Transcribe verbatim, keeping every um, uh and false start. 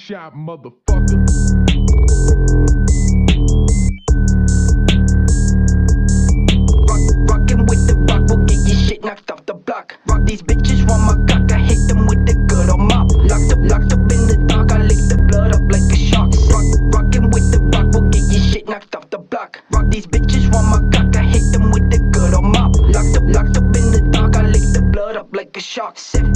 shot, motherfucker. Rock, rockin' with the rock, we'll get your shit knocked off the block. Rock these bitches want my cock, I hit them with the good old mop. Locked up, locked up in the dark, I lick the blood up like a shark. Rock, rockin' with the rock, we'll get your shit knocked off the block. Rock these bitches want my cock, I hit them with the good old mop. Locked up, locked up in the dark, I lick the blood up like a shark.